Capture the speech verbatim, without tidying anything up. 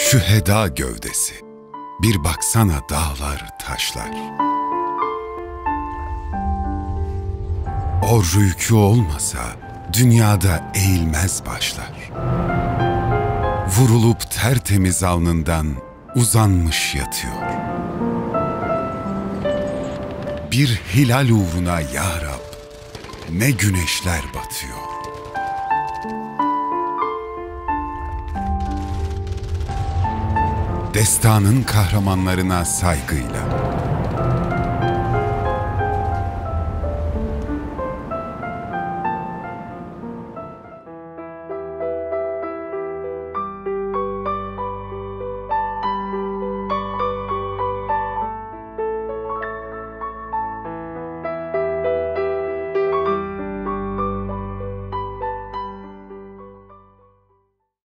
Şüheda gövdesi, bir baksana dağlar, taşlar. O rükû olmasa dünyada eğilmez başlar. Vurulup tertemiz alnından uzanmış yatıyor. Bir hilal uğruna ya Rab, ne güneşler batıyor. Destanın kahramanlarına saygıyla,